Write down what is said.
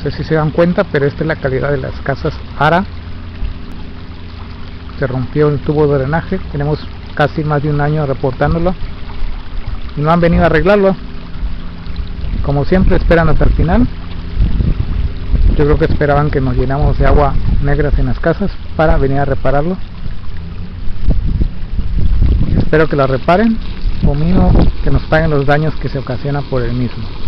sé si se dan cuenta, pero esta es la calidad de las casas ARA. Se rompió el tubo de drenaje, tenemos casi más de un año reportándolo y no han venido a arreglarlo. Como siempre esperan hasta el final. Yo creo que esperaban que nos llenamos de agua negras en las casas para venir a repararlo. Espero que la reparen o mínimo que nos paguen los daños que se ocasionan por el mismo.